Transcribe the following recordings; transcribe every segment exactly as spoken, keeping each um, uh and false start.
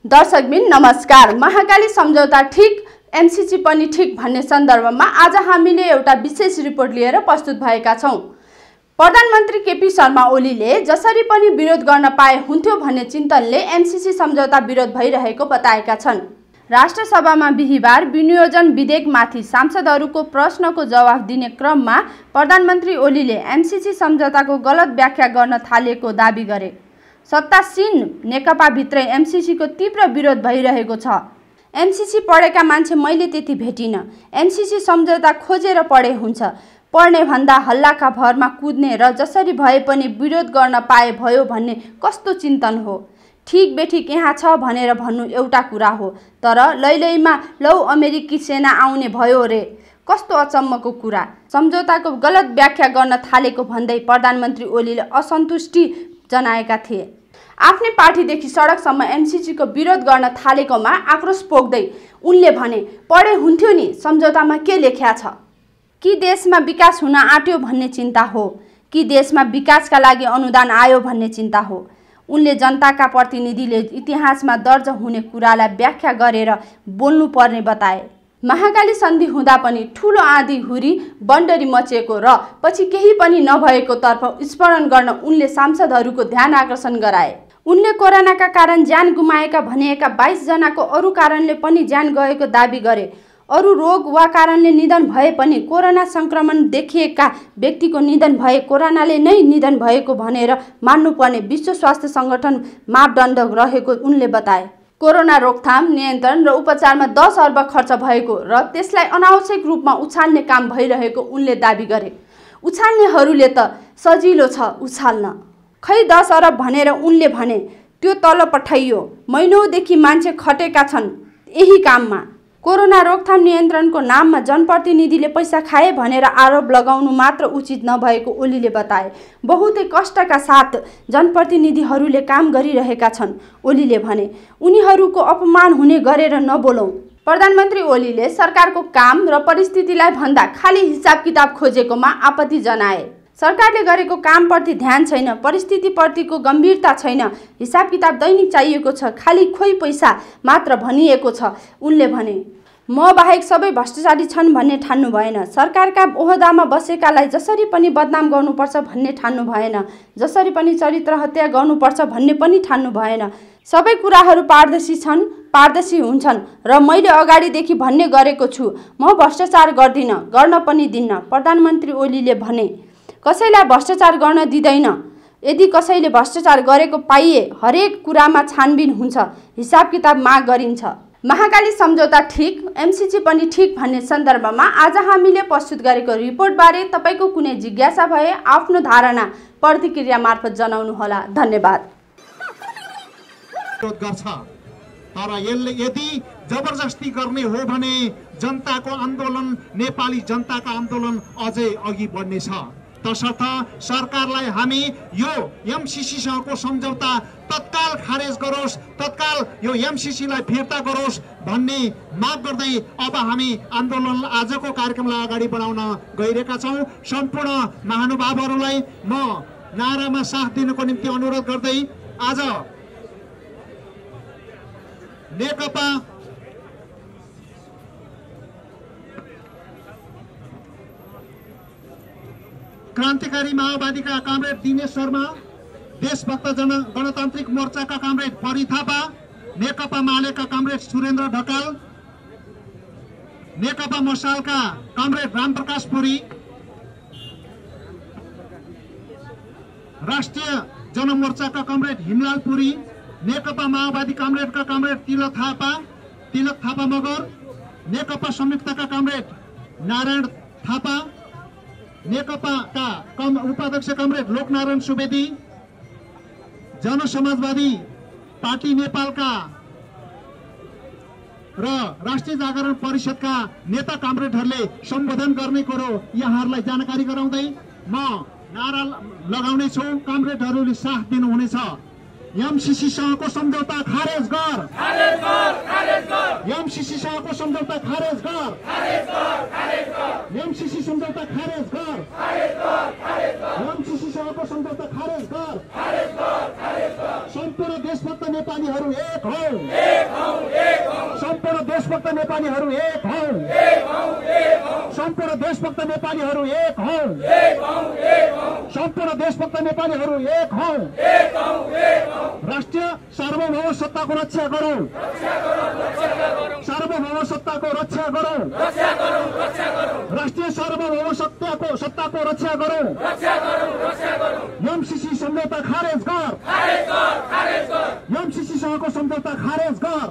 दर्शकबिन नमस्कार। महाकाली सम्झौता ठीक, एमसीसी पनि ठीक भन्ने सन्दर्भमा आज हामीले एउटा विशेष रिपोर्ट लिएर प्रस्तुत भएका छौं। प्रधानमन्त्री केपी शर्मा ओलीले जसरी पनि विरोध गर्न पाए हुन्थ्यो भन्ने चिन्तनले एमसीसी सम्झौता विरोध भइरहेको बताएका छन्। राष्ट्रसभामा बिहीबार विनियोजन विधेयकमाथि सांसदहरूको प्रश्नको जवाफ दिने क्रममा प्रधानमन्त्री ओलीले एमसीसी सम्झौताको गलत व्याख्या गर्न थालेको दाबी गरे। सत्तासीन नेकपाभित्रै एमसीसीको तीव्र विरोध भइरहेको छ। एमसीसी पढेका मान्छे मैले त्यति भेटिन। एमसीसी सम्झौता खोजेर पढे हुन्छ, पढ्ने भन्दा हल्लाका भरमा कुद्ने र जसरी भए पनि विरोध गर्न पाए भयो भन्ने कस्तो चिन्तन हो। ठीक बेठिक यहाँ छ भनेर भन्नु एउटा कुरा हो, तर लैलैमा लौ अमेरिकी सेना आउने भयो रे, कस्तो अचम्मको कुरा। सम्झौताको गलत व्याख्या गर्न थालेको भन्दै प्रधानमन्त्री ओलीले असन्तुष्टि जनाएका थिए। आफ्नै पार्टीदेखि सडकसम्म एमसीसीको विरोध गर्न थालेकोमा आक्रोश पोख्दै उनले भने, पढे हुन्थ्यो नि, सम्झौतामा के लेख्या छ? कि देशमा विकास हुन आँट्यो भन्ने चिन्ता हो, कि देशमा विकासका लागि अनुदान आयो भन्ने चिन्ता हो। उनले जनताका प्रतिनिधिले इतिहासमा दर्ज हुने कुरालाई व्याख्या गरेर बोल्नुपर्ने बताए। महाकाली सन्धि हुँदा पनि ठूलो आँधी हुरी बन्डरी मचेको र पछि केही पनि नभएको तर्फ स्मरण गर्न उनले सांसदहरूको ध्यान आकर्षण गराए। उनले कोरोनाका कारण ज्यान गुमाएका भनिएका बाइस जनाको अरू कारणले पनि ज्यान गएको दाबी गरे। अरू रोग वा कारणले निधन भए पनि कोरोना संक्रमण देखिएका व्यक्तिको निधन भए कोरोनाले नै निधन भएको भनेर मान्नुपर्ने विश्व स्वास्थ्य संगठन मापदण्ड रहेको उनले बताए। कोरोना रोकथाम, नियन्त्रण र उपचारमा दस अर्ब खर्च भएको र त्यसलाई अनावश्यक रूपमा उछाल्ने काम भइरहेको उनले दाबी गरे। उछाल्नेहरूले त सजिलो छ उछाल्न, खै दस अरब भनेर उनले भने। त्यो तल पठाइयो, महिनौदेखि मान्छे खटेका छन् यही काममा। कोरोना रोकथाम नियन्त्रणको नाममा जनप्रतिनिधिले पैसा खाए भनेर आरोप लगाउनु मात्र उचित नभएको ओलीले बताए। बहुतै कष्टका साथ जनप्रतिनिधिहरूले काम गरिरहेका छन् ओलीले भने। उनीहरूको अपमान हुने गरेर नबोलौं। प्रधानमन्त्री ओलीले सरकारको काम र परिस्थितिलाई भन्दा खाली हिसाब किताब खोजेकोमा आपत्ति जनाए। सरकारले गरेको कामप्रति ध्यान छैन, परिस्थितिप्रतिको गम्भीरता छैन, हिसाब किताब दैनिक चाहिएको छ, खाली खोइ पैसा मात्र भनिएको छ उनले भने। म बाहेक सबै भ्रष्टाचारी छन् भन्ने ठान्नु भएन। सरकारका ओहदामा बसेकालाई जसरी पनि बदनाम गर्नुपर्छ भन्ने ठान्नु भएन। जसरी पनि चरित्र हत्या गर्नुपर्छ भन्ने पनि ठान्नु भएन। सबै कुराहरू पारदर्शी छन्, पारदर्शी हुन्छन् र मैले अगाडिदेखि भन्ने गरेको छु। म भ्रष्टाचार गर्दिन, गर्न पनि दिन्न, प्रधानमन्त्री ओलीले भने। कसैलाई भ्रष्टाचार गर्न दिँदैन। यदि कसैले भ्रष्टाचार गरेको पाइए हरेक कुरामा छानबिन हुन्छ, हिसाब किताब माग गरिन्छ। महाकाली सम्झौता ठीक, एमसीसी पनि ठीक भन्ने सन्दर्भमा आज हामीले प्रस्तुत गरेको रिपोर्टबारे तपाईको कुनै जिज्ञासा भए आफ्नो धारणा प्रतिक्रिया मार्फत जनाउनुहोला। धन्यवाद। तर यसले यदि जबरजस्ती गर्ने हो भने जनताको आन्दोलन, नेपाली जनताको आन्दोलन अझै अघि बढ्नेछ। तसर्थ सरकारलाई हामी यो एमसीसीसँगको सम्झौता तत्काल खारेज गरोस्, तत्काल यो एमसीसीलाई फिर्ता गरोस् भन्ने माग गर्दै अब हामी आन्दोलन आजको कार्यक्रमलाई अगाडि बढाउन गइरहेका छौं। सम्पूर्ण महानुभावहरूलाई म नारामा साथ दिनको निम्ति अनुरोध गर्दै आज नेकपा क्रान्तिकारी माओवादीका कामरेड दिनेश शर्मा, देशभक्त जन गणतान्त्रिक मोर्चाका कामरेड परी थापा, नेकपा मालेका कामरेड सुरेन्द्र ढकाल, नेकपा मसालका कामरेड रामप्रकाश पुरी, राष्ट्रिय जनमोर्चाका कामरेड हिमलाल पुरी, नेकपा माओवादी कामरेडका कामरेड तिलक थापा तिलक थापा मगर, नेकपा संयुक्तका कामरेड नारायण थापा, नेकपाका कम उपाध्यक्ष कामरेड लोकनारायण सुवेदी, जनसमाजवादी पार्टी नेपालका र राष्ट्रिय जागरण परिषदका नेता कामरेडहरूले सम्बोधन गर्ने कुरो यहाँहरूलाई जानकारी गराउँदै म नारा लगाउने छु। कामरेडहरूले साथ दिनुहुनेछ। एमसीसीसँगको सम्झौता खारेज गर, खारेज गर, खारेज गर। एमसीसीसँगको सम्झौता खारेज गर, खारेज गर, खारेज गर। एमसीसी सम्झौता खारेज गर, खारेज गर, खारेज गर। एमसीसीसँगको सम्झौता खारेज गर, खारेज गर, खारेज गर। सम्पूर्ण देशभक्त नेपालीहरू एक हौ, सम्पूर्ण देशभक्त नेपालीहरू एक हौ, सम्पूर्ण देशभक्त नेपालीहरू एक हौ, सम्पूर्ण देशभक्त नेपालीहरू एक हौ। राष्ट्रिय सार्वभौम सत्ताको रक्षा गरौँ, सार्वभौम सत्ताको रक्षा गरौँ, राष्ट्रिय सार्वभौम सत्ताको सत्ताको रक्षा गरौँ। एमसीसी सम्झौता खारेज गर, एमसीसी सँगको सम्झौता खारेज गर,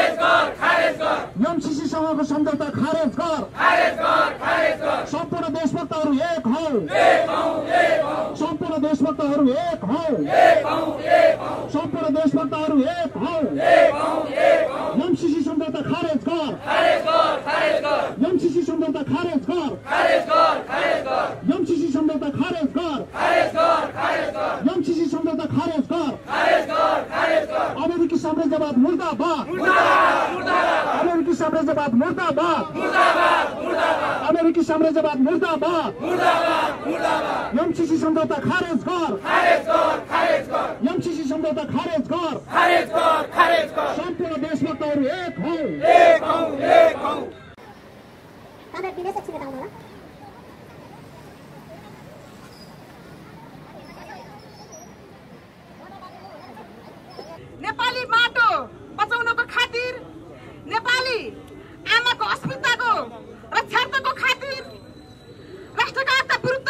एमसीसी सँगको सम्झौता खारेज गर। सम्पूर्ण देशभक्तहरू एक हौ, सम्पूर्ण देशभक्तहरू एक हौ, सम्पूर्ण देशभक्तहरू एक हौ। एमसीसी सम्झौता खारेज गर, एमसीसी सम्झौता खारेज गर, एमसीसी सम्झौता खारेज गर, एमसीसी सम्झौता खारेज गर। अमेरिकी साम्राज्यवाद मुर्दाबाद, अमेरिकी साम्राज्यवाद मुर्दाबाद, अमेरिकी साम्राज्यवाद मुर्दाबाद। एमसीसी सम्झौता खारेज गर, एमसीसी सम्झौता खारेज गर। सम्पूर्ण देशभक्तहरू एक हौ। नेपाली माटो बचाउनको खातिर, नेपाली आमाको अस्मिताको रक्षार्थको खातिर राष्ट्रघातका विरुद्ध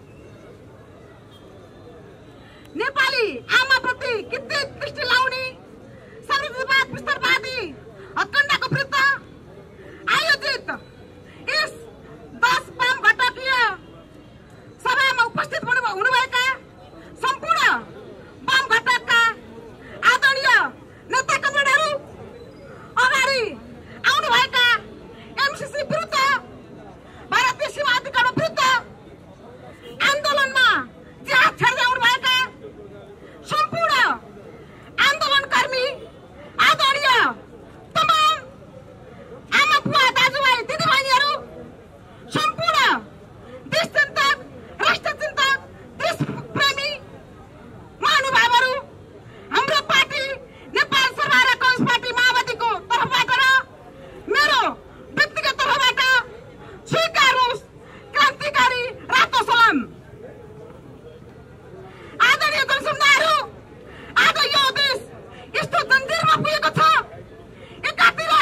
नेपाली आमाप्रति कृत्रिम दृष्टि लाउने साम्राज्यवाद विस्तारवादी हत्कण्डाको विरुद्ध आयोजित यस दस वाम घटकीय सभामा उपस्थित हुनुभएका सम्पूर्ण वाम घटकका आदरणीय नेता कमरेडहरू, अगाडि आउनुभएका एमसीसी विरुद्ध, भारतीय सीमा अधिकार विरुद्ध आन्दोलनमा जिहाद छेड्दै आउनुभएका सम्पूर्ण आन्दोलनकर्मी, आदरणीय तमाम आमा बुवा दाजुभाइ दिदीबहिनीहरू, सम्पूर्ण देशचिन्तक, राष्ट्रचिन्तक, देशप्रेमी महानुभावहरू, हाम्रो पार्टी नेपाल सरकार कम्युनिस्ट पार्टी माओवादीको तर्फबाट र मेरो व्यक्तिगत तर्फबाट स्वीकार्नुहोस् क्रान्तिकारी रातो सलाम। आदरणीय जनसमुदायहरू, आज यो देश यस्तो जन्जिरमा पुगेको छ। एकातिर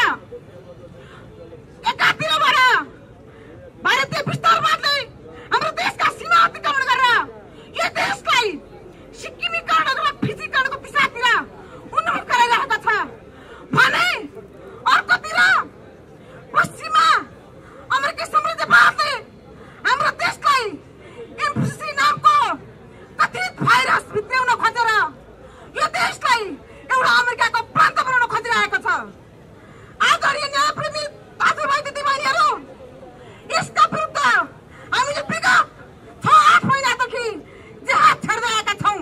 एकातिरबाट भारतीय विस्तारवादले हाम्रो देशका सीमा अतिक्रमण गरेर यो देशलाई सिक्किमीकरण र फिजीकरणको दिशातिर उन्मुख गराइरहेको छ भने अर्कोतिर पश्चिमा अमेरिकी साम्राज्यवादले हाम्रो देशलाई एमसीसी नामको कथित भाइरस भित्र्याउन खोजेर यो देशलाई एउटा अमेरिकाको प्रान्त बनाउन खोजिरहेको छ। आदरणीय न्यायप्रेमी दाजुभाइ दिदीबहिनीहरू, यसका विरुद्ध हामीले विगत छ आठ महिनादेखि जिहाद छेड्दै आएका छौँ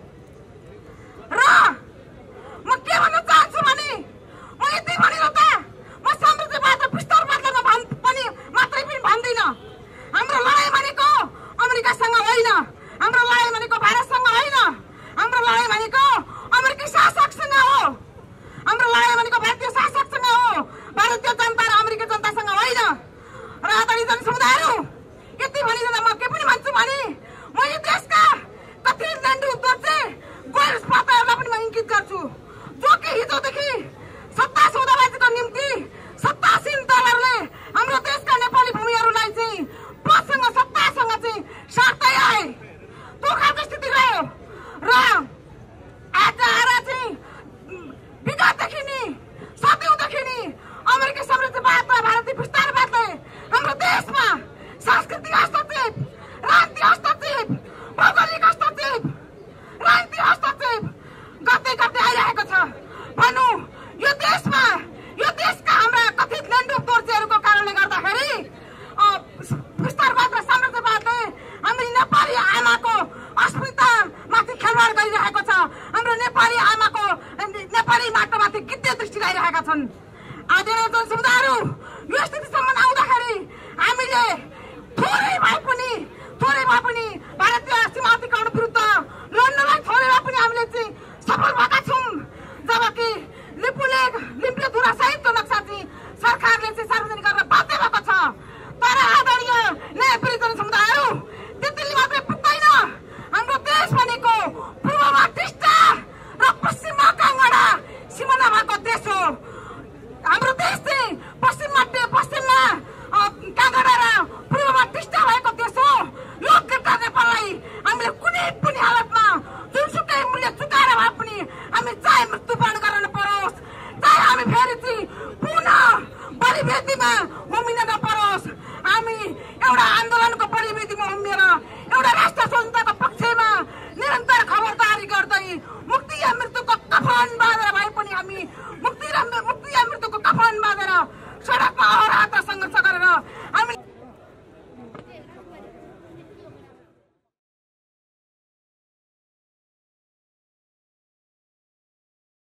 र म के भन्न चाहन्छु भने म यति भनेर त म साम्राज्यवाद र विस्तारवादलाई पनि मात्रै पनि भन्दिनँ। हाम्रो लडाइँ भनेको अमेरिकासँग होइन, हाम्रो लडाइँ भनेको भारतसँग होइन, हाम्रो लडाइँ भनेको अमेरिकी शासकसँग हो, हाम्रो लडाइँ भनेको भारतीय शासकसँग हो, भारतीय जनता र अमेरिकी जनतासँग होइन। र आदरणीय जनसमुदायहरू, यति भनिदिँदा म के पनि भन्छु भने म यो देशका कथित लन्डु दोर्जे गोयल पात्रहरूलाई पनि म इङ्गित गर्छु, जो कि हिजोदेखि सत्ता सौदाबाजीको निम्ति सत्तासीन दलहरूले हाम्रो देशका नेपाली भूमिहरूलाई चाहिँ पदसँग सत्तासँग चाहिँ साट्दै आए। त्यो खालको स्थिति रह्यो र आज आएर चाहिँ विगतदेखि नि सदियौँदेखि नि अमेरिकी साम्राज्यवाद र भारतीय विस्तारवादले हाम्रो देशमा सांस्कृतिक हस्तक्षेप, राजनीतिक हस्तक्षेप, भौगोलिक हस्तक्षेप, राजनीतिक हस्तक्षेप गर्दै गर्दै आइरहेको छ। भनौँ यो देशमा, यो देशका हाम्रा कथित लन्डु दोर्जेहरूको कारणले गर्दाखेरि विस्तारवाद र साम्राज्यवादले हाम्रो नेपाली आमाको अस्मितामाथि खेलवाड गरिरहेको छ। हाम्रो नेपाली आमाको नेपाली माटोमाथि गिद्धे दृष्टि लगाइरहेका छन्। आदरणीय जनसमुदायहरू, यो स्थितिसम्म आउँदाखेरि हामीले थोरै भए पनि थोरै भए पनि भारतीय सीमा अधिकार